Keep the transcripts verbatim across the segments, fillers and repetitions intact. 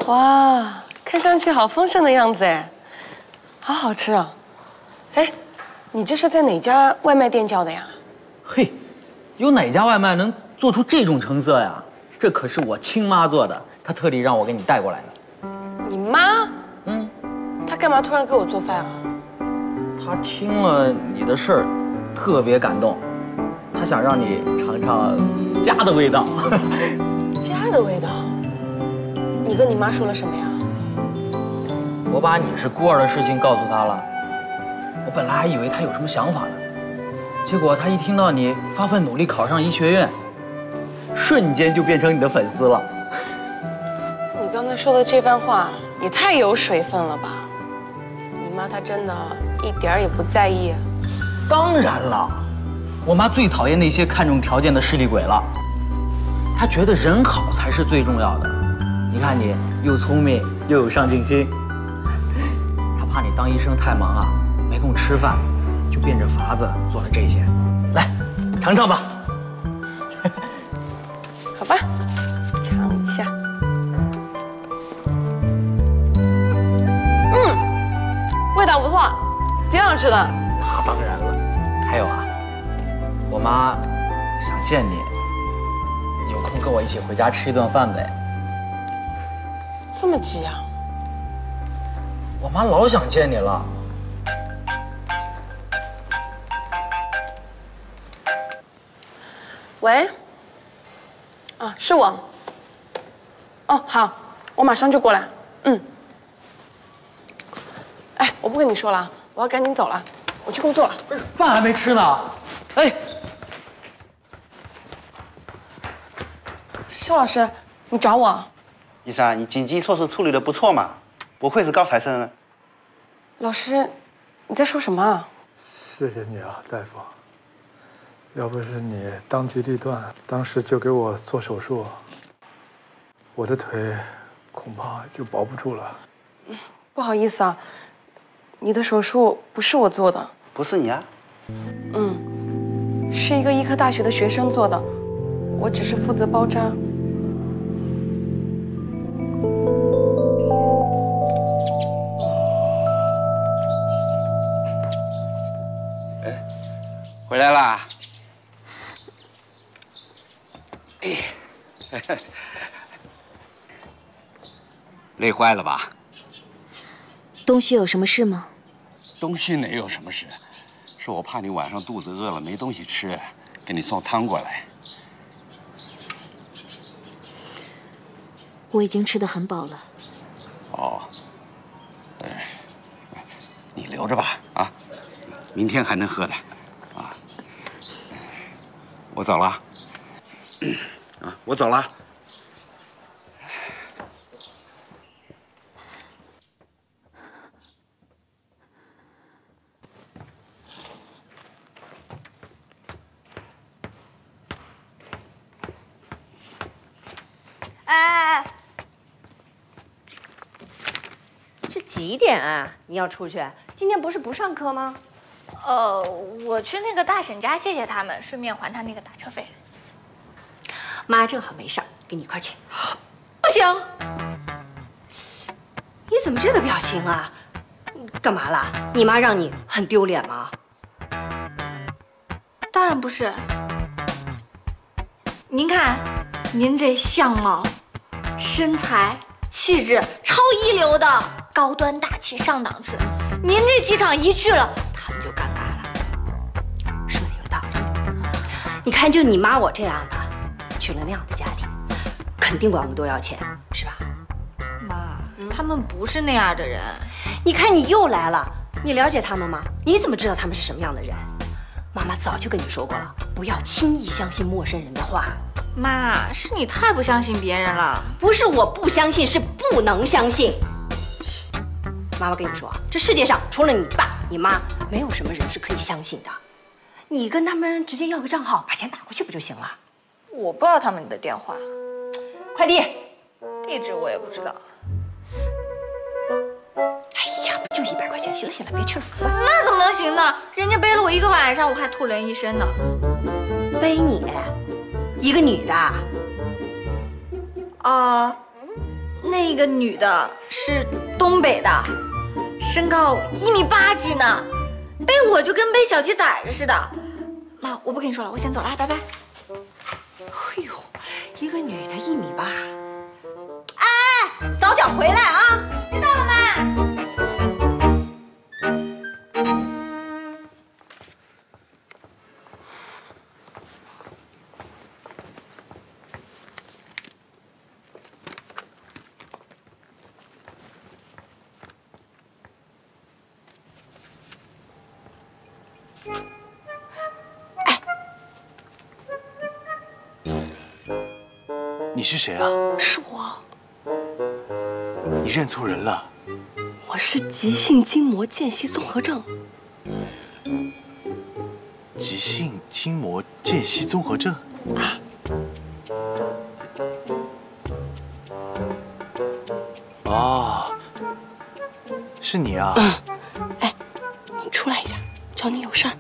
哇，看上去好丰盛的样子哎，好好吃啊！哎，你这是在哪家外卖店叫的呀？ 嘿，有哪家外卖能做出这种成色呀？这可是我亲妈做的，她特地让我给你带过来的。 你妈？ 嗯， 她干嘛突然给我做饭啊？ 她听了你的事儿，特别感动，她想让你尝尝家的味道。 家的味道？你跟你妈说了什么呀？ 我把你是孤儿的事情告诉她了。我本来还以为她有什么想法呢，结果她一听到你发奋努力考上医学院，瞬间就变成你的粉丝了。 你刚才说的这番话也太有水分了吧？你妈她真的一点儿也不在意？ 当然了，我妈最讨厌那些看重条件的势利鬼了。她觉得人好才是最重要的。你看你又聪明又有上进心，她怕你当医生太忙啊，没空吃饭，就变着法子做了这些。来，尝尝吧。 好吧，尝一下。嗯，味道不错，挺好吃的。 那当然了，还有啊，我妈想见你，有空跟我一起回家吃一顿饭呗。 这么急啊？ 我妈老想见你了。 喂？啊，是我。哦，好，我马上就过来。嗯。哎，我不跟你说了，我要赶紧走了，我去工作了。 饭还没吃呢。哎， 邵老师，你找我？ 医生，你紧急措施处理的不错嘛，不愧是高材生啊。 老师，你在说什么啊？ 谢谢你啊，大夫。要不是你当机立断，当时就给我做手术，我的腿恐怕就保不住了。 不好意思啊，你的手术不是我做的。 不是你啊？ 嗯，是一个医科大学的学生做的，我只是负责包扎。 回来啦！哎，累坏了吧？ 东旭有什么事吗？ 东旭哪有什么事？是我怕你晚上肚子饿了没东西吃，给你送汤过来。 我已经吃得很饱了。 哦，呃，你留着吧，啊，明天还能喝的。我走了，啊，我走了。 哎哎哎，这几点啊？你要出去？今天不是不上课吗？ 呃，我去那个大婶家谢谢他们，顺便还他那个打车费。 妈正好没事儿，跟你一块儿去。 不行！ 你怎么这个表情啊？干嘛了？你妈让你很丢脸吗？ 当然不是。您看，您这相貌、身材、气质超一流的，高端大气上档次。您这机场一去了，他们就尴尬了。 说的有道理。你看，就你妈我这样的，去了那样的家庭，肯定管我们多要钱，是吧？ 妈，他们不是那样的人。 你看你又来了，你了解他们吗？你怎么知道他们是什么样的人？妈妈早就跟你说过了，不要轻易相信陌生人的话。 妈，是你太不相信别人了。 不是我不相信，是不能相信。妈妈跟你说，这世界上除了你爸、你妈，没有什么人是可以相信的。你跟他们直接要个账号，把钱打过去不就行了？ 我不知道他们的电话， 快递， 地址我也不知道。 哎呀，不就一百块钱，行了行了，别去了。 那怎么能行呢？人家背了我一个晚上，我还吐人一身呢。 背你，一个女的。 啊、呃， 那个女的是东北的，身高一米八几呢，背我就跟背小鸡崽子似的。妈，我不跟你说了，我先走了，拜拜。 哎呦，一个女的一米八，哎，早点回来啊！ 知道了吗？ 你是谁啊？ 是我， 你认错人了。 我是急性筋膜间隙综合症。 急性筋膜间隙综合症啊？ 哦，是你啊？ 嗯。哎，你出来一下，找你有事儿。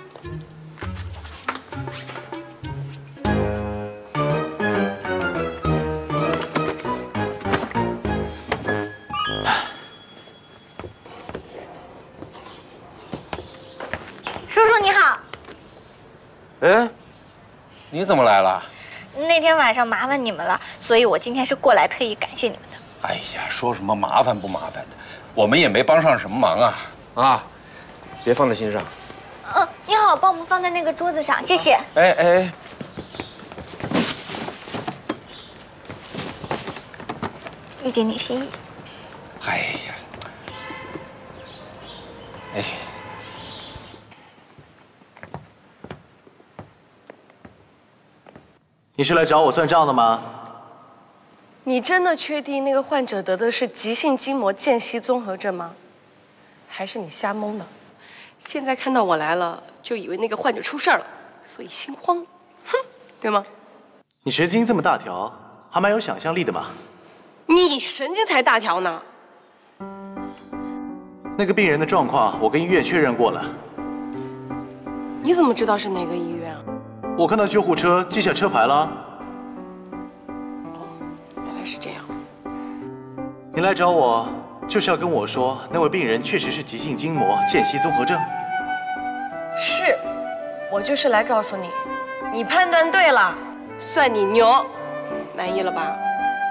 哎，你怎么来了？ 那天晚上麻烦你们了，所以我今天是过来特意感谢你们的。 哎呀，说什么麻烦不麻烦的，我们也没帮上什么忙啊！啊，别放在心上。 嗯，你好，帮我们放在那个桌子上，谢谢。 哎哎， 一点点心意。 哎呀，哎。 你是来找我算账的吗？ 你真的确定那个患者得的是急性筋膜间隙综合症吗？还是你瞎蒙的？现在看到我来了，就以为那个患者出事儿了，所以心慌，哼，对吗？ 你神经这么大条，还蛮有想象力的嘛。 你神经才大条呢。 那个病人的状况，我跟医院确认过了。 你怎么知道是哪个医院啊？ 我看到救护车记下车牌了。 哦，原来是这样。 你来找我，就是要跟我说那位病人确实是急性筋膜间隙综合症。 是，我就是来告诉你，你判断对了，算你牛，满意了吧？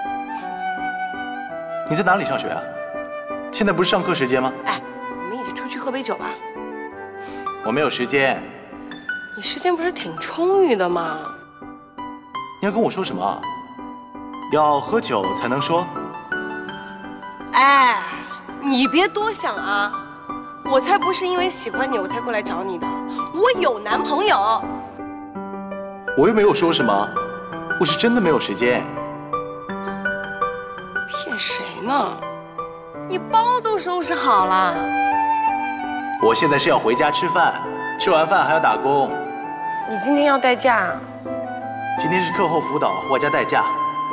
你在哪里上学啊？现在不是上课时间吗？ 哎，我们一起出去喝杯酒吧。 我没有时间。 你时间不是挺充裕的吗？ 你要跟我说什么？要喝酒才能说？ 哎，你别多想啊！我才不是因为喜欢你我才过来找你的，我有男朋友。 我又没有说什么，我是真的没有时间。 骗谁呢？你包都收拾好了。 我现在是要回家吃饭，吃完饭还要打工。 你今天要带假？ 今天是课后辅导，外加代驾。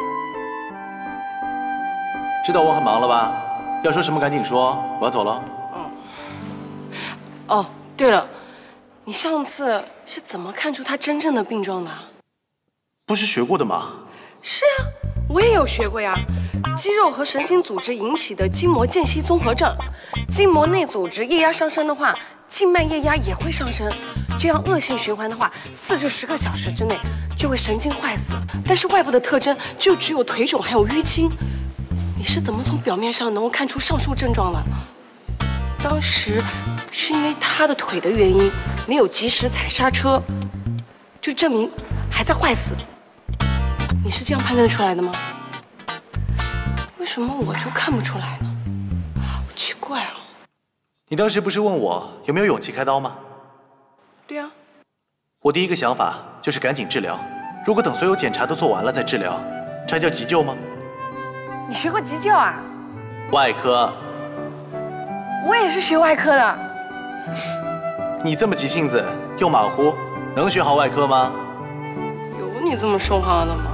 知道我很忙了吧？要说什么赶紧说，我要走了。 嗯。哦，对了，你上次是怎么看出他真正的病状的？ 不是学过的吗？ 是啊，我也有学过呀。肌肉和神经组织引起的筋膜间隙综合症，筋膜内组织液压上升的话，静脉液压也会上升。这样恶性循环的话，四至十个小时之内就会神经坏死。但是外部的特征就只有腿肿还有淤青。你是怎么从表面上能够看出上述症状的？当时是因为他的腿的原因，没有及时踩刹车，就证明还在坏死。你是这样判断出来的吗？为什么我就看不出来呢？好奇怪啊！ 你当时不是问我有没有勇气开刀吗？ 对啊。 我第一个想法就是赶紧治疗。如果等所有检查都做完了再治疗，这还叫急救吗？ 你学过急救啊？ 外科。 我也是学外科的。 你这么急性子又马虎，能学好外科吗？ 有你这么说话的吗？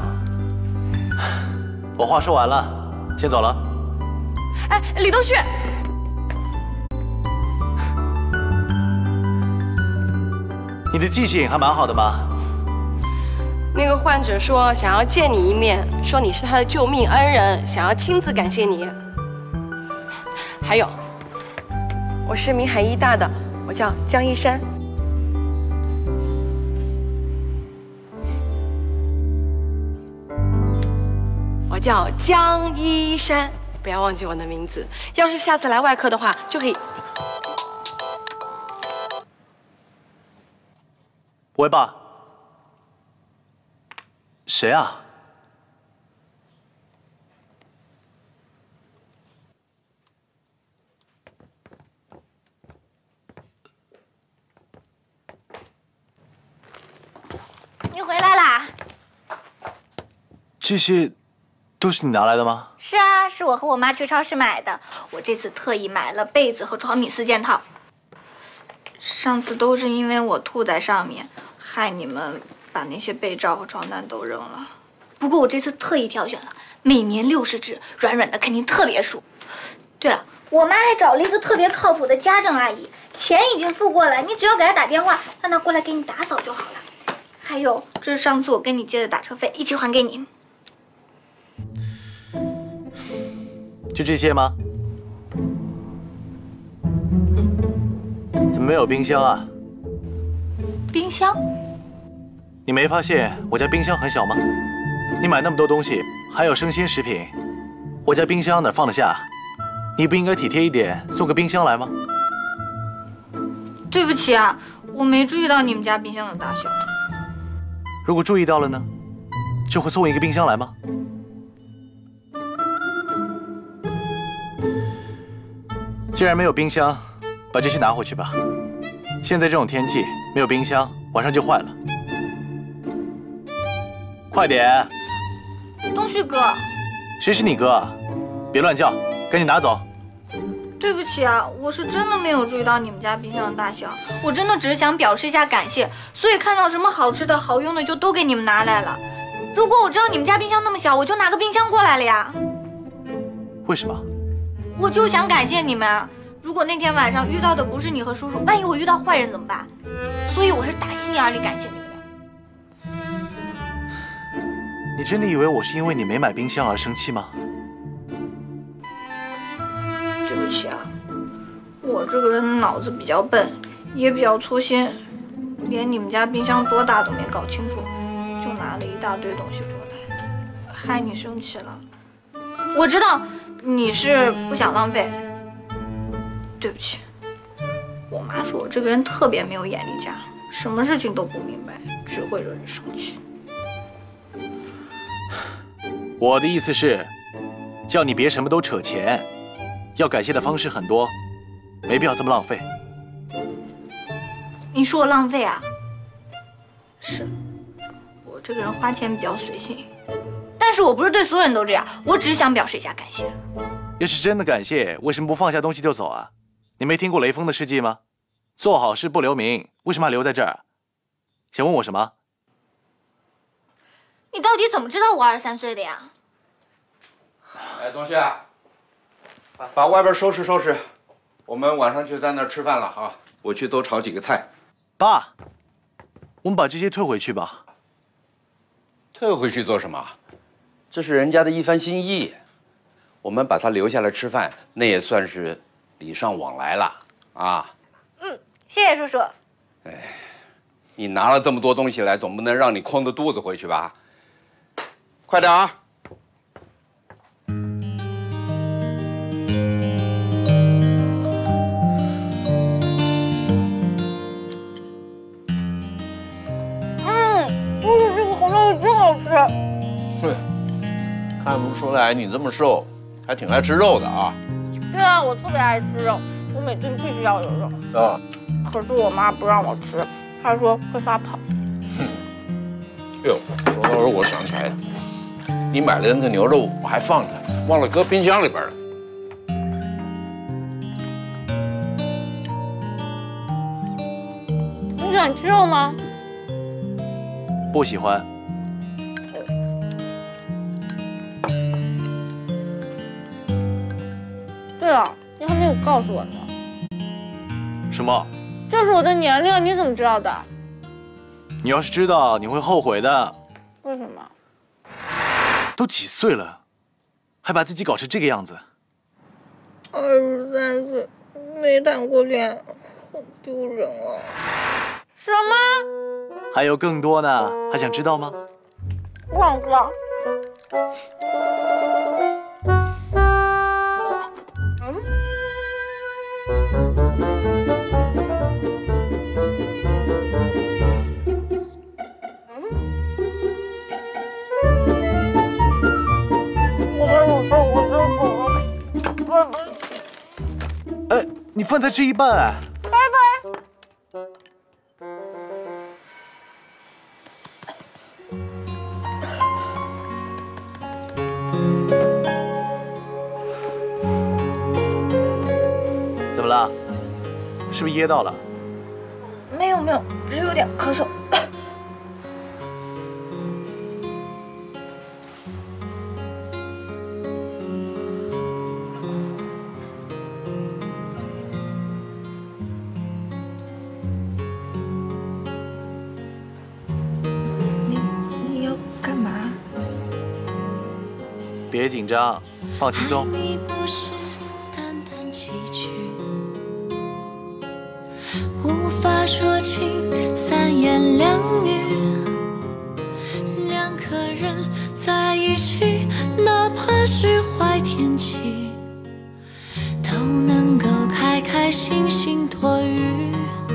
我话说完了。先走了。 哎，李东旭， 你的记性还蛮好的嘛。 那个患者说想要见你一面，说你是他的救命恩人，想要亲自感谢你。还有，我是明海医大的，我叫江一山。我叫江一山，不要忘记我的名字。要是下次来外科的话，就可以。 喂，爸。谁啊？ 你回来啦？ 这些都是你拿来的吗？ 是啊，是我和我妈去超市买的。我这次特意买了被子和床品四件套。上次都是因为我吐在上面，害你们把那些被罩和床单都扔了。不过我这次特意挑选了每年六十支，软软的肯定特别舒。对了，我妈还找了一个特别靠谱的家政阿姨，钱已经付过了，你只要给她打电话，让她过来给你打扫就好了。还有，这是上次我跟你借的打车费，一起还给你。 就这些吗？怎么没有冰箱啊？ 冰箱？ 你没发现我家冰箱很小吗？你买那么多东西，还有生鲜食品，我家冰箱哪放得下？你不应该体贴一点，送个冰箱来吗？ 对不起啊，我没注意到你们家冰箱的大小。 如果注意到了呢，就会送一个冰箱来吗？既然没有冰箱，把这些拿回去吧。现在这种天气，没有冰箱，晚上就坏了。快点！ 东旭哥， 谁是你哥？别乱叫，赶紧拿走。 对不起啊，我是真的没有注意到你们家冰箱的大小，我真的只是想表示一下感谢，所以看到什么好吃的好用的就都给你们拿来了。如果我知道你们家冰箱那么小，我就拿个冰箱过来了呀。 为什么？ 我就想感谢你们。如果那天晚上遇到的不是你和叔叔，万一我遇到坏人怎么办？所以我是打心眼里感谢你们的。 你真的以为我是因为你没买冰箱而生气吗？ 对不起啊，我这个人脑子比较笨，也比较粗心，连你们家冰箱多大都没搞清楚，就拿了一大堆东西过来，害你生气了。我知道你是不想浪费，对不起。我妈说我这个人特别没有眼力见，什么事情都不明白，只会惹人生气。 我的意思是，叫你别什么都扯钱，要感谢的方式很多，没必要这么浪费。 你说我浪费啊？是，我这个人花钱比较随性，但是我不是对所有人都这样，我只是想表示一下感谢。 要是真的感谢，为什么不放下东西就走啊？你没听过雷锋的事迹吗？做好事不留名，为什么还留在这儿？想问我什么？ 你到底怎么知道我二十三岁的呀？ 哎，东旭，把外边收拾收拾，我们晚上就在那儿吃饭了啊！我去多炒几个菜。 爸，我们把这些退回去吧。 退回去做什么？这是人家的一番心意，我们把他留下来吃饭，那也算是礼尚往来了啊。 嗯，谢谢叔叔。 哎，你拿了这么多东西来，总不能让你空着肚子回去吧？快点啊！ 嗯，叔叔这个红烧肉真好吃。 哼，看不出来你这么瘦，还挺爱吃肉的啊。 对啊，我特别爱吃肉，我每顿必须要有肉。 啊。 可是我妈不让我吃，她说会发胖。 哼。哟，说到这我想起来，你买的那个牛肉我还放着，忘了搁冰箱里边了。 你喜欢吃肉吗？ 不喜欢。 对了，你还没有告诉我呢。 什么？ 这是我的年龄，你怎么知道的？ 你要是知道，你会后悔的。 都几岁了，还把自己搞成这个样子。 二十三岁，没谈过恋爱，好丢人啊！什么？ 还有更多呢，还想知道吗？ 忘了。 呃，你饭才吃一半哎。 拜拜。 怎么了？是不是噎到了？ 没有没有，只是有点咳嗽。 别紧张，放轻松。 无法说清三言两语，两个人在一起，哪怕是坏天气，都能够开开心心躲雨。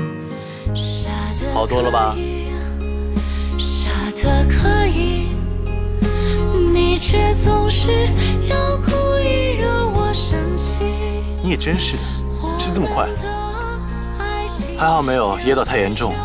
好多了吧？ 傻得可以。你却总是要故意惹我生气。 你也真是的，吃这么快，还好没有噎到太严重。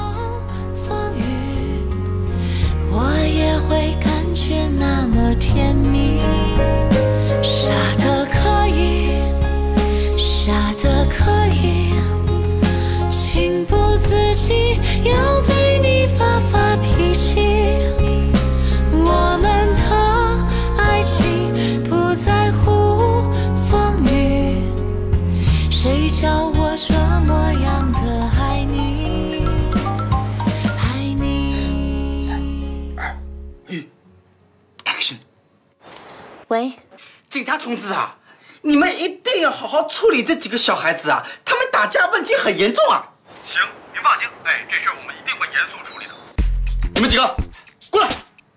我也会感觉那么甜蜜，傻得可以，傻得可以，情不自禁要对你发发脾气。我们的爱情不在乎风雨，谁叫我这么样的爱你，爱你。 三二一 ，Action！ 喂， 警察同志啊，你们一定要好好处理这几个小孩子啊，他们打架问题很严重啊。 行，您放心，哎，这事儿我们一定会严肃处理的。 你们几个过来。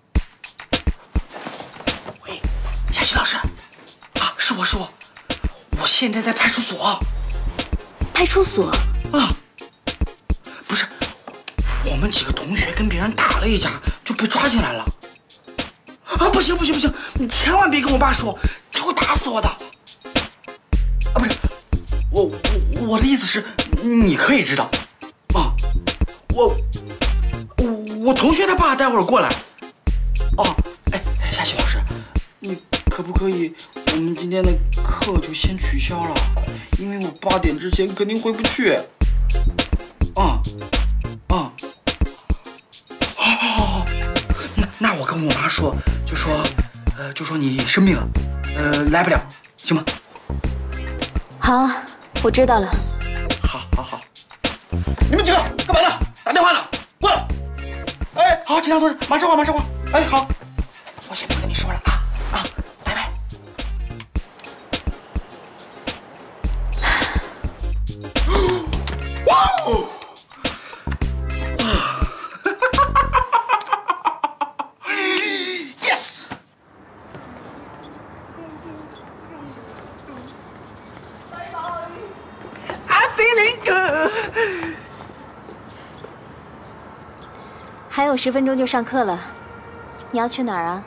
夏曦老师，啊，是我是我，我现在在派出所。 派出所？ 啊，不是，我们几个同学跟别人打了一架，就被抓进来了。啊，不行不行不行，你千万别跟我爸说，他会打死我的。啊，不是，我我我的意思是，你可以知道。啊，我我我同学他爸待会儿过来。哦，哎，夏曦老师，你。可不可以，我们今天的课就先取消了，因为我八点之前肯定回不去。啊啊，好好好好，那那我跟我妈说，就说，呃，就说你生病了，呃，来不了，行吗？ 好，我知道了。 好，好，好。你们几个干嘛呢？打电话呢？过来。哎，好，警察同志，马上过，马上过。哎，好，我先不跟你说了啊。 还有十分钟就上课了，你要去哪儿啊？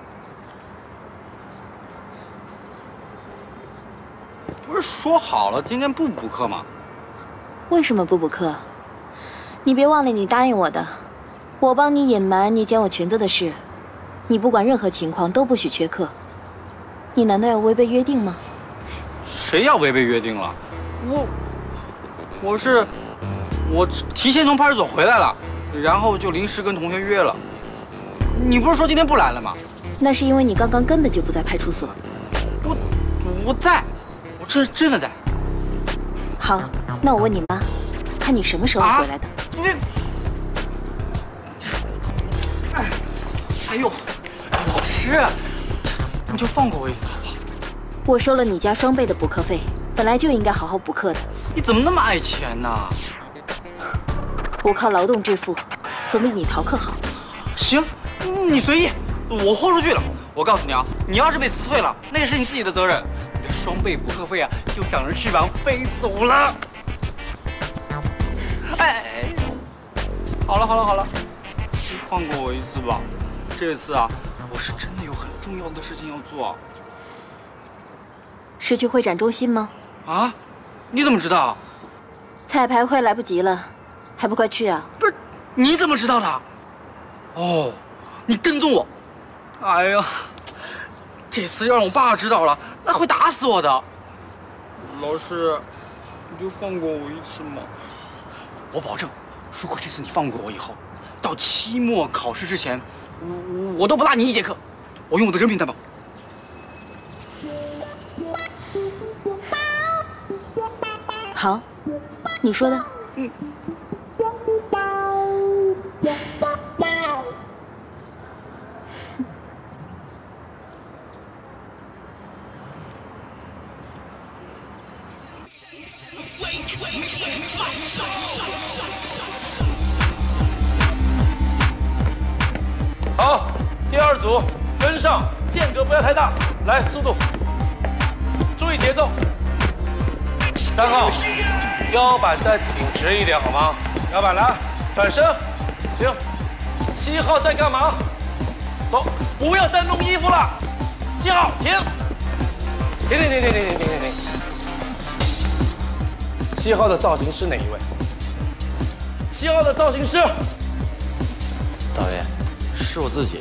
不是说好了今天不补课吗？ 为什么不补课？你别忘了你答应我的，我帮你隐瞒你捡我裙子的事，你不管任何情况都不许缺课。你难道要违背约定吗？ 谁要违背约定了？我，我是，我提前从派出所回来了。然后就临时跟同学约了。你不是说今天不来了吗？ 那是因为你刚刚根本就不在派出所。 我我在，我真真的在。 好，那我问你妈，看你什么时候回来的。 你、啊，哎，哎呦，老师， 你就放过我一次好不好？ 我收了你家双倍的补课费，本来就应该好好补课的。 你怎么那么爱钱呢？ 我靠劳动致富，总比你逃课好。 行，你随意，我豁出去了。我告诉你啊，你要是被辞退了，那也是你自己的责任。你的双倍补课费啊，就长着翅膀飞走了。哎，好了好了好了，你放过我一次吧。这次啊，我是真的有很重要的事情要做。 是去会展中心吗？ 啊？你怎么知道？ 彩排快来不及了，还不快去啊？ 不是，你怎么知道的？哦，你跟踪我。哎呀，这次让我爸知道了，那会打死我的。老师，你就放过我一次嘛。我保证，如果这次你放过我以后，到期末考试之前，我我都不落你一节课。我用我的人品担保。 好，你说的。 嗯。 好，第二组跟上，间隔不要太大，来，速度，注意节奏。三号，腰板再挺直一点好吗？腰板来，转身，停。七号在干嘛？走，不要再弄衣服了。七号停，停停停停停停停停。七号的造型师哪一位？七号的造型师。 导演，是我自己。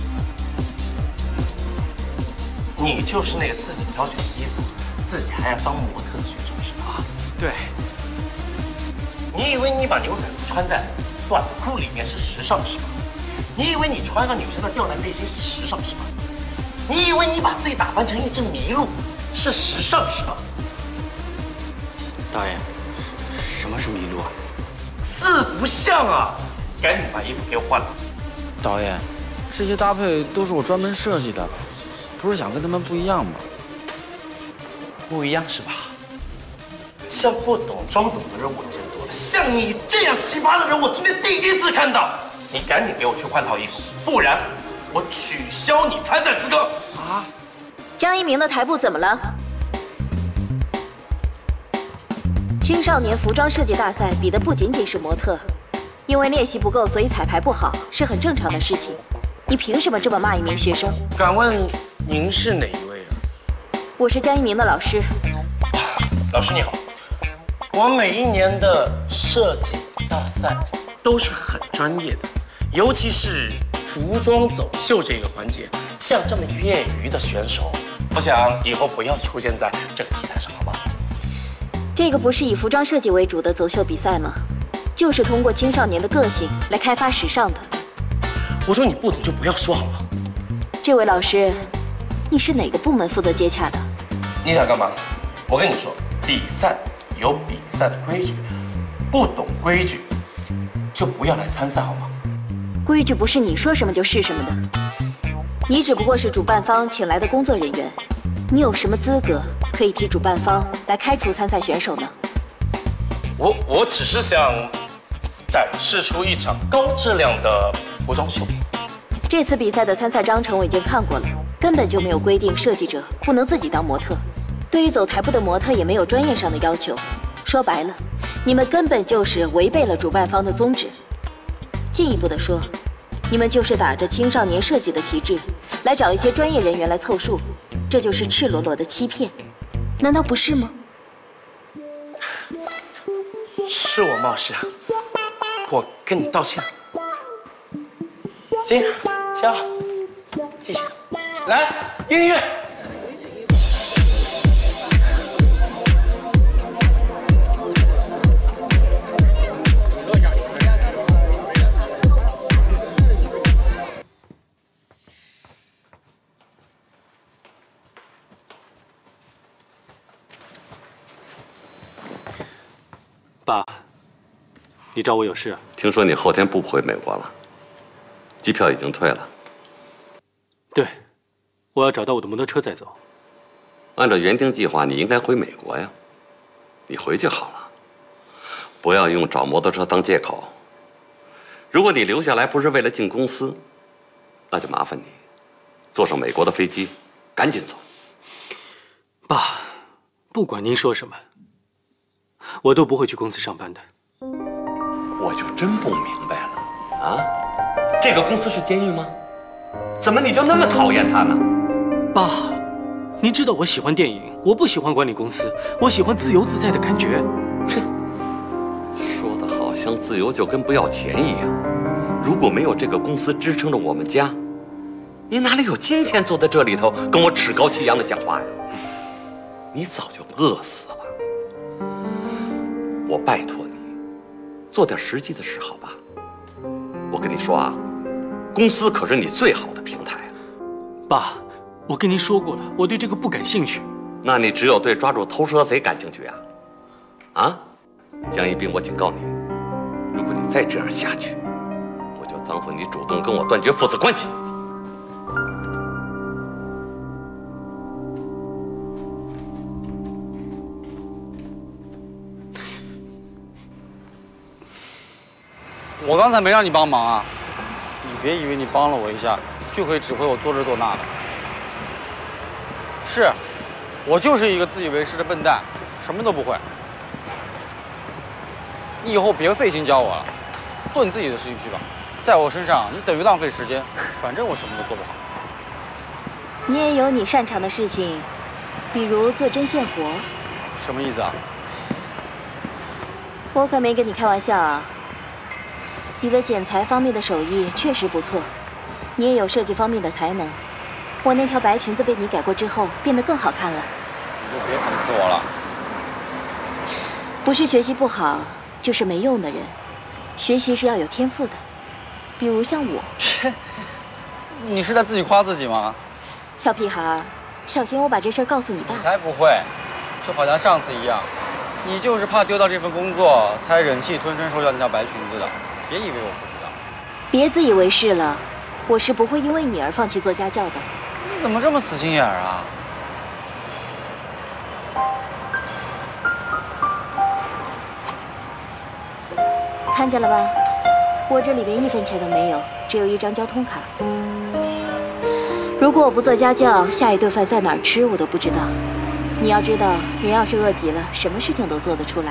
你就是那个自己挑选衣服，自己还要当模特的选手是吧？ 对。 你以为你把牛仔裤穿在短裤里面是时尚是吧？你以为你穿上女生的吊带背心是时尚是吧？你以为你把自己打扮成一只麋鹿是时尚是吧？ 导演，什么是麋鹿啊？ 四不像啊！赶紧把衣服给我换了。 导演，这些搭配都是我专门设计的，不是想跟他们不一样吗？ 不一样是吧？像不懂装懂的人我见多了，像你这样奇葩的人我今天第一次看到。你赶紧给我去换套衣服，不然我取消你参赛资格。啊！ 江一鸣的台步怎么了？青少年服装设计大赛比的不仅仅是模特，因为练习不够，所以彩排不好是很正常的事情。你凭什么这么骂一名学生？ 敢问您是哪一位啊？ 我是江一鸣的老师。 老师你好，我每一年的设计大赛都是很专业的，尤其是服装走秀这个环节，像这么业余的选手，我想以后不要出现在这个 T 台上，好吗？ 这个不是以服装设计为主的走秀比赛吗？就是通过青少年的个性来开发时尚的。 我说你不懂就不要说好吗？ 这位老师，你是哪个部门负责接洽的？ 你想干嘛？我跟你说，比赛有比赛的规矩，不懂规矩就不要来参赛好吗？ 规矩不是你说什么就是什么的。你只不过是主办方请来的工作人员，你有什么资格可以替主办方来开除参赛选手呢？ 我我只是想展示出一场高质量的服装秀。 这次比赛的参赛章程我已经看过了，根本就没有规定设计者不能自己当模特，对于走台步的模特也没有专业上的要求。说白了，你们根本就是违背了主办方的宗旨。进一步的说，你们就是打着青少年设计的旗帜，来找一些专业人员来凑数，这就是赤裸裸的欺骗，难道不是吗？ 是我冒失，我跟你道歉。行，加好，继续，来音乐。 爸，你找我有事啊？ 听说你后天不回美国了，机票已经退了。 对， 我要找到我的摩托车再走。 按照原定计划，你应该回美国呀。你回去好了，不要用找摩托车当借口。如果你留下来不是为了进公司，那就麻烦你坐上美国的飞机，赶紧走。 爸，不管您说什么，我都不会去公司上班的。 我就真不明白了啊！这个公司是监狱吗？怎么你就那么讨厌他呢？ 爸，您知道我喜欢电影，我不喜欢管理公司，我喜欢自由自在的感觉。 这说的好像自由就跟不要钱一样。如果没有这个公司支撑着我们家，你哪里有今天坐在这里头跟我趾高气扬的讲话呀？你早就饿死了。我拜托你，做点实际的事，好吧？我跟你说啊，公司可是你最好的平台。 爸，我跟您说过了，我对这个不感兴趣。 那你只有对抓住偷车贼感兴趣啊？啊，江一斌，我警告你，如果你再这样下去，我就当做你主动跟我断绝父子关系。 我刚才没让你帮忙啊！你别以为你帮了我一下就可以指挥我做这做那的。是，我就是一个自以为是的笨蛋，什么都不会。你以后别费心教我了，做你自己的事情去吧。在我身上，你等于浪费时间，反正我什么都做不好。 你也有你擅长的事情，比如做针线活。 什么意思啊？ 我可没跟你开玩笑啊。你的剪裁方面的手艺确实不错，你也有设计方面的才能。我那条白裙子被你改过之后，变得更好看了。 你就别讽刺我了。 不是学习不好，就是没用的人。学习是要有天赋的，比如像我。 切，你是在自己夸自己吗？ 小屁孩，小心我把这事儿告诉你爸。 你才不会，就好像上次一样，你就是怕丢掉这份工作，才忍气吞声收下那条白裙子的。别以为我不知道。 别自以为是了，我是不会因为你而放弃做家教的。 你怎么这么死心眼儿啊？ 看见了吧，我这里连一分钱都没有，只有一张交通卡。如果我不做家教，下一顿饭在哪儿吃我都不知道。你要知道，人要是饿极了，什么事情都做得出来。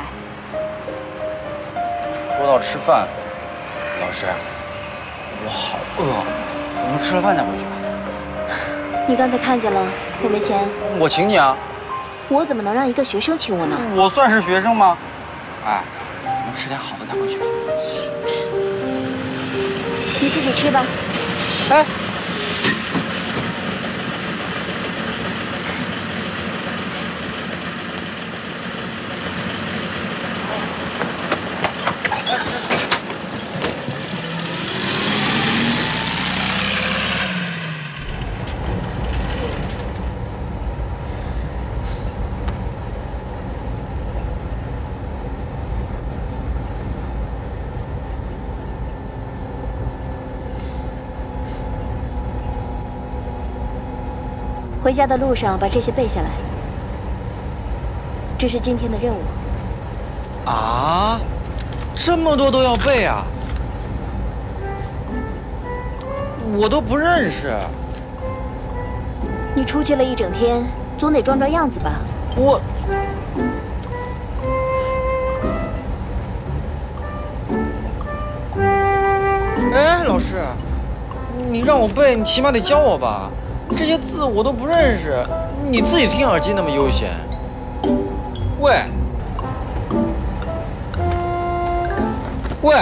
说到吃饭，老师，我好饿，我们吃了饭再回去吧。 你刚才看见了，我没钱。 我请你啊。 我怎么能让一个学生请我呢？ 我算是学生吗？哎，我们吃点好的再回去吧。 你自己吃吧。 哎。 回家的路上把这些背下来，这是今天的任务。 啊，这么多都要背啊？我都不认识。 你出去了一整天，总得装装样子吧？ 我……哎，老师，你让我背，你起码得教我吧？这些字我都不认识，你自己听耳机那么悠闲。喂，喂，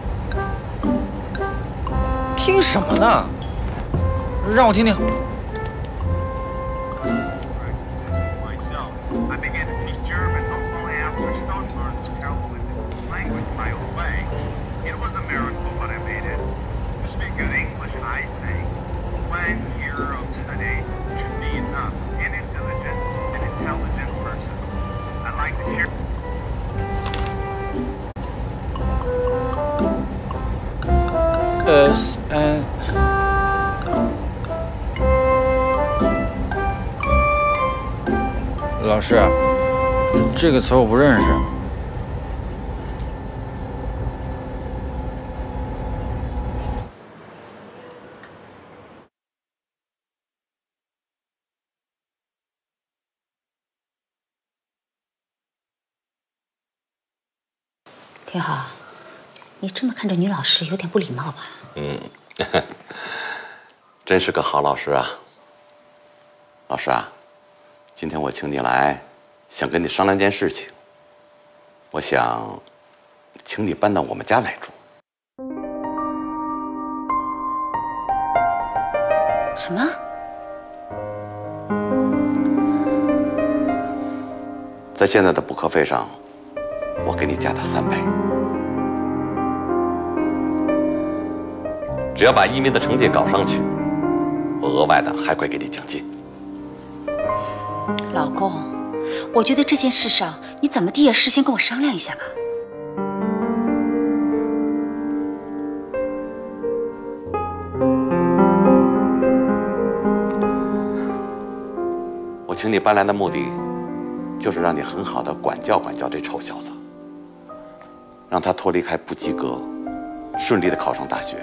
听什么呢？让我听听。S N 老师，这个词我不认识。 挺好，你这么看着女老师，有点不礼貌吧？ 嗯，真是个好老师啊。老师啊，今天我请你来，想跟你商量件事情。我想，请你搬到我们家来住。 什么？ 在现在的补课费上，我给你加他三倍。只要把一鸣的成绩搞上去，我额外的还会给你奖金。 老公，我觉得这件事上你怎么地也事先跟我商量一下吧。 我请你搬来的目的，就是让你很好的管教管教这臭小子，让他脱离开不及格，顺利的考上大学。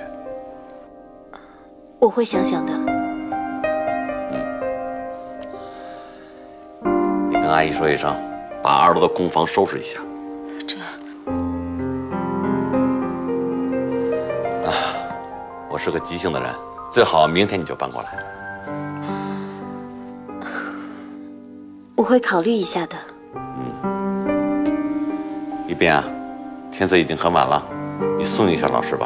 我会想想的。 你跟阿姨说一声，把二楼的空房收拾一下。 这…… 啊，我是个急性的人，最好明天你就搬过来。 我会考虑一下的。 嗯，一斌啊，天色已经很晚了，你送一下老师吧。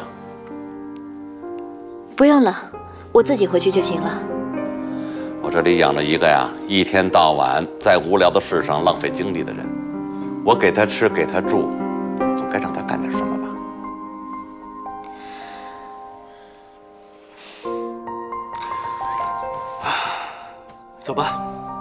不用了，我自己回去就行了。 我这里养着一个呀，一天到晚在无聊的事上浪费精力的人，我给他吃，给他住，总该让他干点什么吧。 走吧。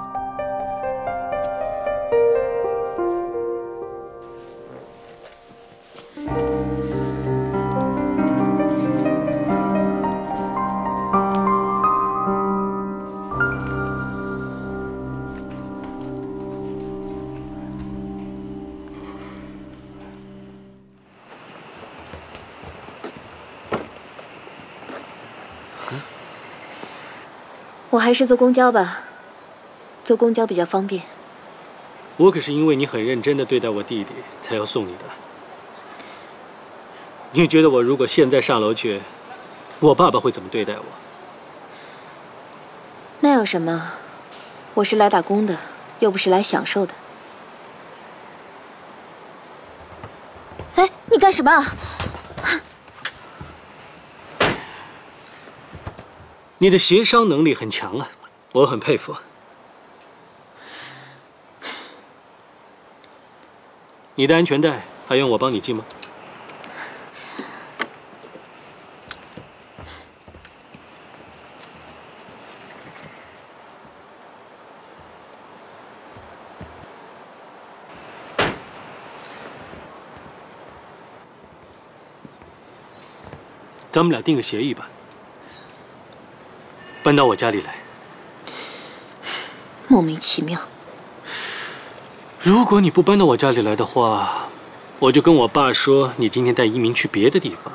我还是坐公交吧，坐公交比较方便。 我可是因为你很认真的对待我弟弟，才要送你的。你觉得我如果现在上楼去，我爸爸会怎么对待我？ 那有什么？我是来打工的，又不是来享受的。哎，你干什么？ 你的协商能力很强啊，我很佩服。你的安全带还用我帮你系吗？咱们俩定个协议吧。搬到我家里来。 莫名其妙。 如果你不搬到我家里来的话，我就跟我爸说，你今天带一鸣去别的地方。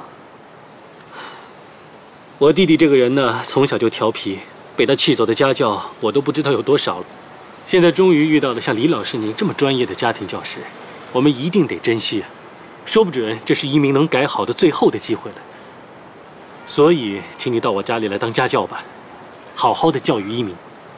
我弟弟这个人呢，从小就调皮，被他气走的家教我都不知道有多少了。现在终于遇到了像李老师您这么专业的家庭教师，我们一定得珍惜啊！说不准这是一鸣能改好的最后的机会了。所以，请你到我家里来当家教吧。好好的教育一鸣。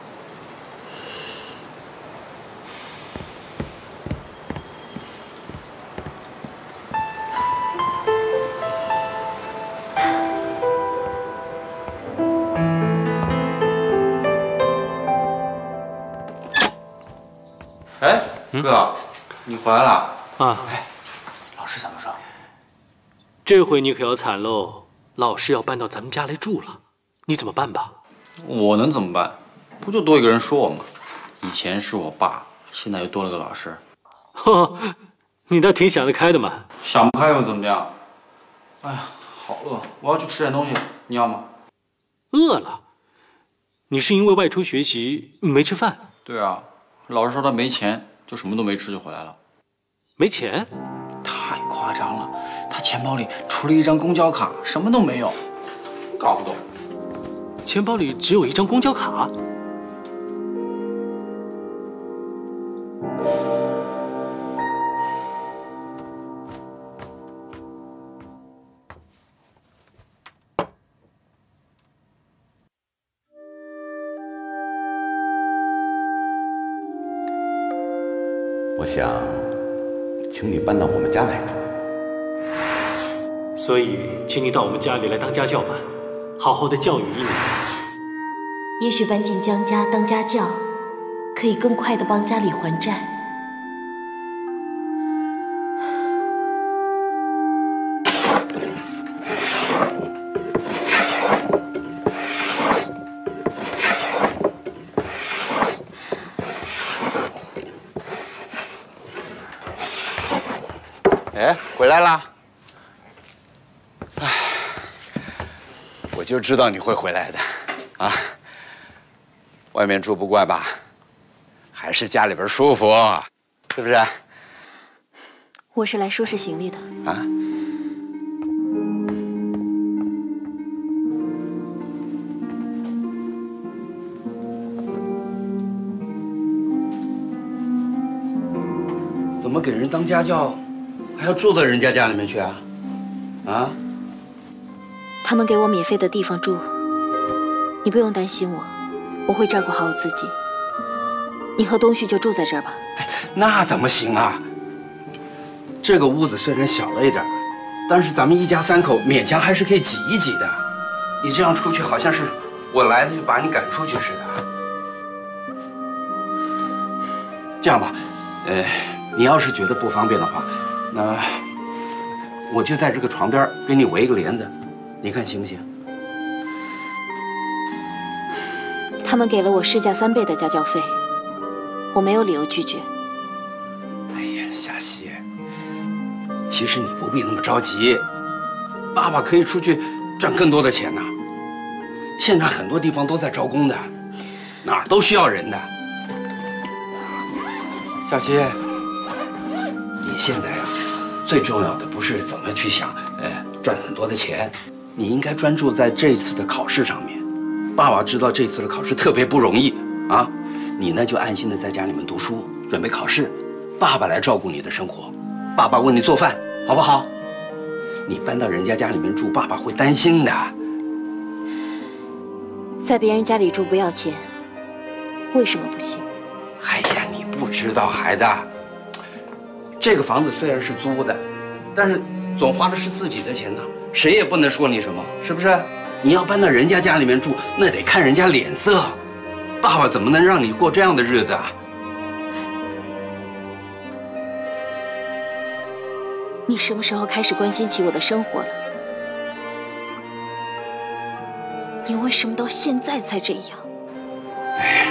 哎，哥，你回来了啊？ 哎，老师怎么说？ 这回你可要惨喽！老师要搬到咱们家来住了，你怎么办吧？ 我能怎么办？不就多一个人说我吗？以前是我爸，现在又多了个老师。 呵，你倒挺想得开的嘛。 想不开又怎么样？哎呀，好饿，我要去吃点东西，你要吗？ 饿了？你是因为外出学习没吃饭？ 对啊， 老师说他没钱，就什么都没吃就回来了。 没钱？ 太夸张了，他钱包里除了一张公交卡，什么都没有。 搞不懂。 钱包里只有一张公交卡？ 我想请你搬到我们家来住。 所以，请你到我们家里来当家教吧，好好的教育一年。 也许搬进江家当家教，可以更快的帮家里还债。 哎，回来啦！哎，我就知道你会回来的，啊！外面住不惯吧？还是家里边舒服，是不是？ 我是来收拾行李的。 啊？怎么给人当家教？还要住到人家家里面去啊？啊？ 他们给我免费的地方住，你不用担心我，我会照顾好我自己。你和东旭就住在这儿吧。 那怎么行啊？这个屋子虽然小了一点，但是咱们一家三口勉强还是可以挤一挤的。你这样出去，好像是我来了就把你赶出去似的。这样吧，呃，你要是觉得不方便的话，那我就在这个床边给你围一个帘子，你看行不行？ 他们给了我市价三倍的家教费，我没有理由拒绝。 哎呀，夏曦，其实你不必那么着急，爸爸可以出去赚更多的钱呢。现在很多地方都在招工的，哪儿都需要人的。夏曦，你现在啊，最重要的不是怎么去想，呃，赚很多的钱，你应该专注在这次的考试上面。爸爸知道这次的考试特别不容易啊，你呢就安心的在家里面读书，准备考试，爸爸来照顾你的生活，爸爸为你做饭，好不好？你搬到人家家里面住，爸爸会担心的。 在别人家里住不要钱，为什么不行？ 哎呀，你不知道，孩子，这个房子虽然是租的，但是总花的是自己的钱呢，谁也不能说你什么，是不是？你要搬到人家家里面住，那得看人家脸色。爸爸怎么能让你过这样的日子啊？ 你什么时候开始关心起我的生活了？你为什么到现在才这样？ 哎，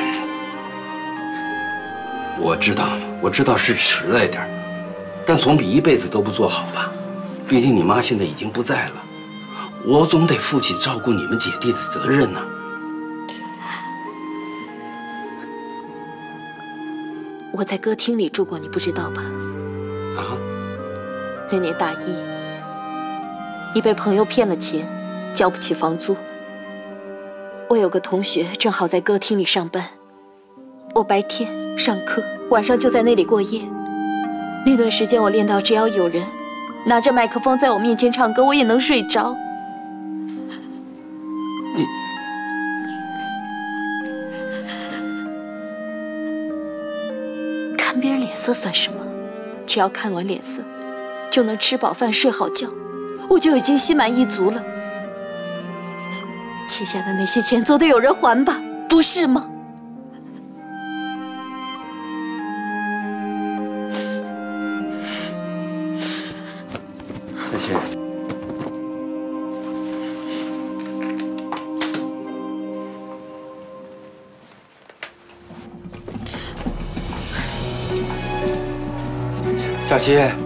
我知道，我知道是迟了一点，但总比一辈子都不做好吧。毕竟你妈现在已经不在了，我总得负起照顾你们姐弟的责任呢。 我在歌厅里住过，你不知道吧？ 啊？ 那年大一，你被朋友骗了钱，交不起房租。我有个同学正好在歌厅里上班，我白天上课，晚上就在那里过夜。那段时间我练到只要有人拿着麦克风在我面前唱歌，我也能睡着。 你看别人脸色算什么？只要看完脸色，就能吃饱饭睡好觉，我就已经心满意足了。欠下的那些钱总得有人还吧，不是吗？ 夏曦，夏曦。